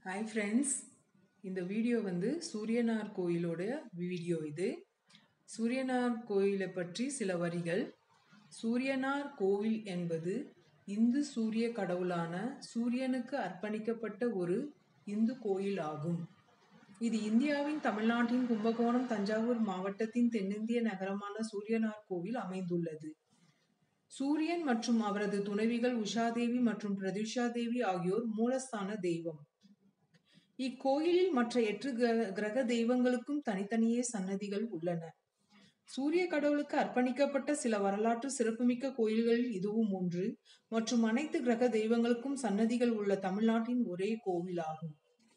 Hi friends, இந்த video Suryanar கோயிலோட video இது. சூரியனார் கோயிலை பற்றி சில வரிகள். சூரியனார் கோவில் என்பது இந்து சூரிய கடவுளான சூரியனுக்கு அர்ப்பணிக்கப்பட்ட ஒரு இந்து கோயில் ஆகும். இது இந்தியாவின் தமிழ்நாட்டின் கும்பகோணம் தஞ்சாவூர் மாவட்டத்தின் தென்னிந்திய நகரமான சூரியனார் கோவில் அமைந்துள்ளது. சூரியன் மற்றும் அவரது துணைவிகள் உஷாதேவி மற்றும் பிரதிஷா தேவி ஆகியோர் மூலஸ்தான தெய்வம். இக்கோயிலில் மற்ற 8 கிரக தெய்வங்களுக்கும் தனித்தனியே சன்னதிகள் உள்ளன. சூரிய கடவுளுக்கு அர்ப்பணிக்கப்பட்ட சில வரலாற்று சிறப்புமிக்க கோயில்களில் இதுவும் ஒன்று மற்றும் அனைத்து கிரக தெய்வங்களுக்கும் சன்னதிகள் உள்ள தமிழ்நாட்டின் ஒரே கோவில் ஆகும்.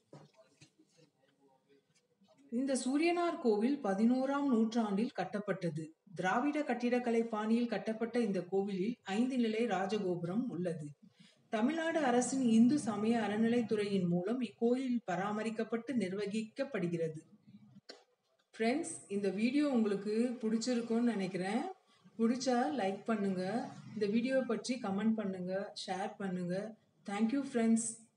இந்த சூரியனார் கோவில் 11ஆம் நூற்றாண்டில் கட்டப்பட்டது. திராவிட கட்டிடக்கலை பாணியில் கட்டப்பட்ட இந்த கோவிலில் 5 நிலை ராஜகோபுரம் உள்ளது. தமிழ்நாடு அரசின் இந்து சமய அறநிலைத்துறையின் மூலம் இக்கோயில் பராமரிக்கப்பட்டு நிர்வகிக்கப்படுகிறது. ஃப்ரெண்ட்ஸ், இந்த வீடியோ உங்களுக்கு பிடிச்சிருக்கும்னு நினைக்கிறேன். பிடிச்சா லைக் பண்ணுங்க, இந்த வீடியோ பற்றி கமெண்ட் பண்ணுங்க, ஷேர் பண்ணுங்க. Thank you friends.